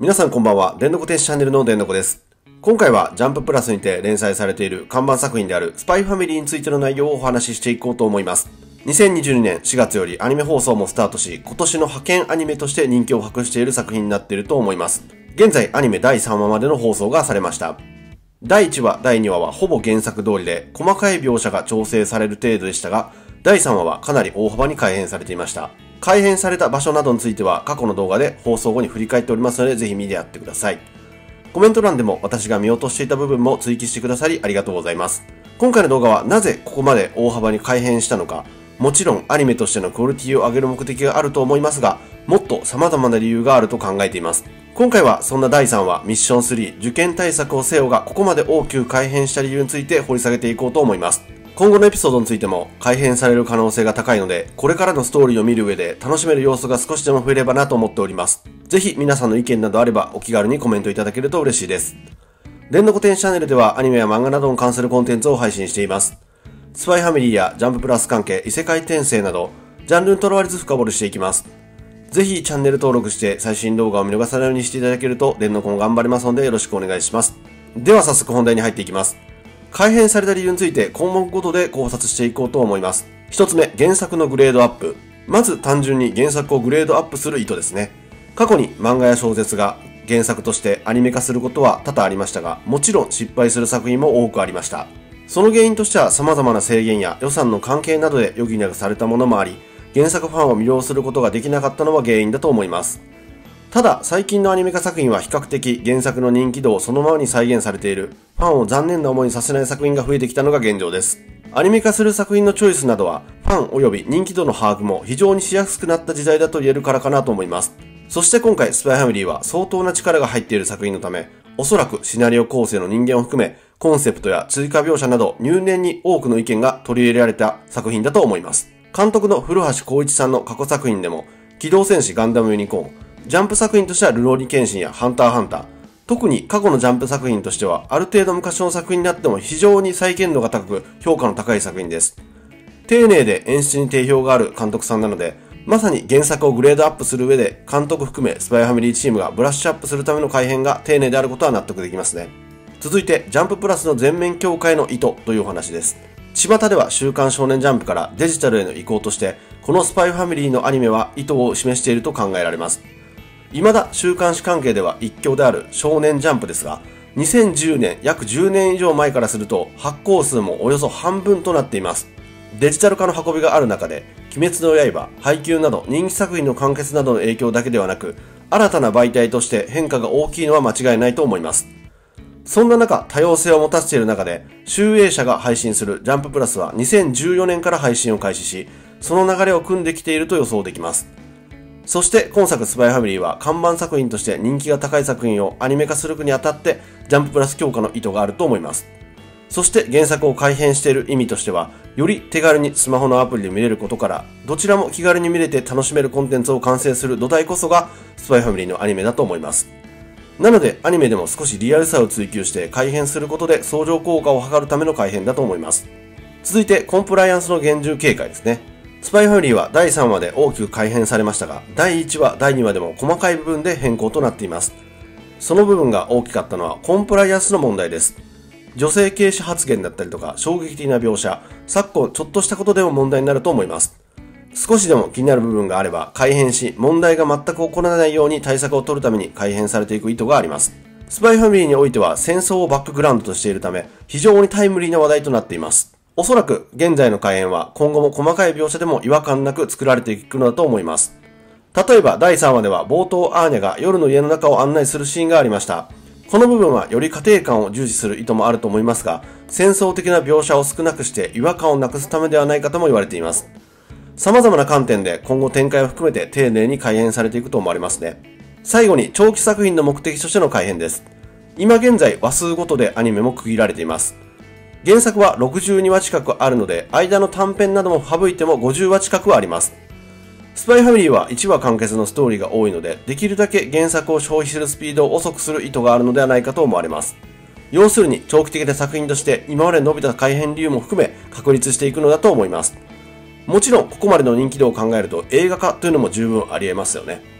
皆さんこんばんは。電の子天使チャンネルの電の子です。今回はジャンププラスにて連載されている看板作品であるスパイファミリーについての内容をお話ししていこうと思います。2022年4月よりアニメ放送もスタートし、今年の派遣アニメとして人気を博している作品になっていると思います。現在アニメ第3話までの放送がされました。第1話、第2話はほぼ原作通りで細かい描写が調整される程度でしたが、第3話はかなり大幅に改変されていました。改変された場所などについては過去の動画で放送後に振り返っておりますのでぜひ見てやってください。コメント欄でも私が見落としていた部分も追記してくださりありがとうございます。今回の動画はなぜここまで大幅に改変したのか、もちろんアニメとしてのクオリティを上げる目的があると思いますが、もっと様々な理由があると考えています。今回はそんな第3話ミッション3受験対策をせよがここまで大きく改変した理由について掘り下げていこうと思います。今後のエピソードについても改変される可能性が高いので、これからのストーリーを見る上で楽しめる要素が少しでも増えればなと思っております。ぜひ皆さんの意見などあればお気軽にコメントいただけると嬉しいです。電の子天使チャンネルではアニメや漫画などに関するコンテンツを配信しています。スパイファミリーやジャンププラス関係、異世界転生など、ジャンルにとらわれず深掘りしていきます。ぜひチャンネル登録して最新動画を見逃さないようにしていただけると電の子も頑張りますのでよろしくお願いします。では早速本題に入っていきます。改変された理由について項目ごとで考察していこうと思います。一つ目、原作のグレードアップ。まず単純に原作をグレードアップする意図ですね。過去に漫画や小説が原作としてアニメ化することは多々ありましたが、もちろん失敗する作品も多くありました。その原因としては様々な制限や予算の関係などで余儀なくされたものもあり、原作ファンを魅了することができなかったのは原因だと思います。ただ、最近のアニメ化作品は比較的原作の人気度をそのままに再現されている、ファンを残念な思いにさせない作品が増えてきたのが現状です。アニメ化する作品のチョイスなどは、ファン及び人気度の把握も非常にしやすくなった時代だと言えるからかなと思います。そして今回、スパイファミリーは相当な力が入っている作品のため、おそらくシナリオ構成の人間を含め、コンセプトや追加描写など入念に多くの意見が取り入れられた作品だと思います。監督の古橋光一さんの過去作品でも、機動戦士ガンダムユニコーン、ジャンプ作品としてはルローニケンシンやハンターハンター、特に過去のジャンプ作品としてはある程度昔の作品になっても非常に再現度が高く評価の高い作品です。丁寧で演出に定評がある監督さんなので、まさに原作をグレードアップする上で監督含めスパイファミリーチームがブラッシュアップするための改変が丁寧であることは納得できますね。続いてジャンププラスの全面強化への意図というお話です。巷では週刊少年ジャンプからデジタルへの移行としてこのスパイファミリーのアニメは意図を示していると考えられます。未だ週刊誌関係では一強である少年ジャンプですが、2010年約10年以上前からすると発行数もおよそ半分となっています。デジタル化の運びがある中で、鬼滅の刃、配給など人気作品の完結などの影響だけではなく、新たな媒体として変化が大きいのは間違いないと思います。そんな中、多様性を持たせている中で、集英社が配信するジャンププラスは2014年から配信を開始し、その流れを組んできていると予想できます。そして今作スパイファミリーは看板作品として人気が高い作品をアニメ化するにあたってジャンププラス強化の意図があると思います。そして原作を改変している意味としては、より手軽にスマホのアプリで見れることから、どちらも気軽に見れて楽しめるコンテンツを完成する土台こそがスパイファミリーのアニメだと思います。なのでアニメでも少しリアルさを追求して改変することで相乗効果を図るための改変だと思います。続いてコンプライアンスの厳重警戒ですね。スパイファミリーは第3話で大きく改変されましたが、第1話、第2話でも細かい部分で変更となっています。その部分が大きかったのはコンプライアンスの問題です。女性軽視発言だったりとか衝撃的な描写、昨今ちょっとしたことでも問題になると思います。少しでも気になる部分があれば改変し、問題が全く起こらないように対策を取るために改変されていく意図があります。スパイファミリーにおいては戦争をバックグラウンドとしているため、非常にタイムリーな話題となっています。おそらく現在の改変は今後も細かい描写でも違和感なく作られていくのだと思います。例えば第3話では冒頭アーニャが夜の家の中を案内するシーンがありました。この部分はより家庭感を重視する意図もあると思いますが、戦争的な描写を少なくして違和感をなくすためではないかとも言われています。様々な観点で今後展開を含めて丁寧に改変されていくと思われますね。最後に長期作品の目的としての改変です。今現在話数ごとでアニメも区切られています。原作は62話近くあるので、間の短編なども省いても50話近くはあります。スパイファミリーは1話完結のストーリーが多いので、できるだけ原作を消費するスピードを遅くする意図があるのではないかと思われます。要するに長期的な作品として今まで伸びた改変理由も含め確立していくのだと思います。もちろんここまでの人気度を考えると映画化というのも十分あり得ますよね。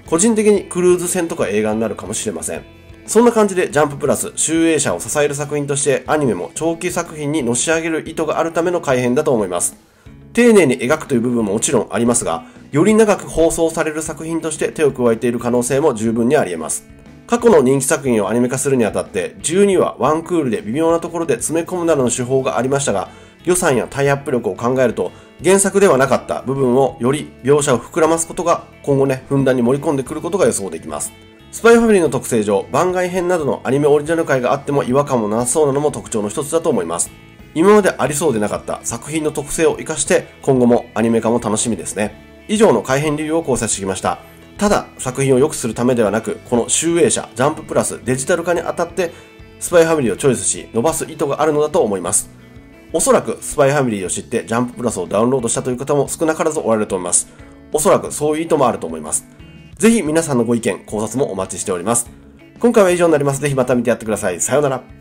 個人的にクルーズ船とか映画になるかもしれません。そんな感じでジャンププラス、集英社を支える作品としてアニメも長期作品にのし上げる意図があるための改編だと思います。丁寧に描くという部分ももちろんありますが、より長く放送される作品として手を加えている可能性も十分にあり得ます。過去の人気作品をアニメ化するにあたって12話ワンクールで微妙なところで詰め込むなどの手法がありましたが、予算やタイアップ力を考えると原作ではなかった部分をより描写を膨らますことが今後ふんだんに盛り込んでくることが予想できます。スパイファミリーの特性上、番外編などのアニメオリジナル回があっても違和感もなさそうなのも特徴の一つだと思います。今までありそうでなかった作品の特性を活かして今後もアニメ化も楽しみですね。以上の改編理由を考察してきました。ただ作品を良くするためではなく、この集英社ジャンププラスデジタル化にあたってスパイファミリーをチョイスし伸ばす意図があるのだと思います。おそらくスパイファミリーを知ってジャンププラスをダウンロードしたという方も少なからずおられると思います。おそらくそういう意図もあると思います。ぜひ皆さんのご意見、考察もお待ちしております。今回は以上になります。ぜひまた見てやってください。さようなら。